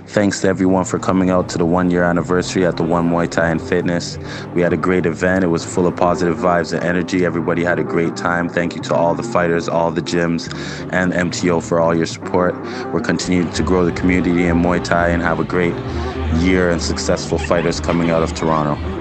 Thanks to everyone for coming out to the 1 year anniversary at the One Muay Thai and Fitness. We had a great event. It was full of positive vibes and energy. Everybody had a great time. Thank you to all the fighters, all the gyms, and MTO for all your support. We're continuing to grow the community in Muay Thai and have a great year and successful fighters coming out of Toronto.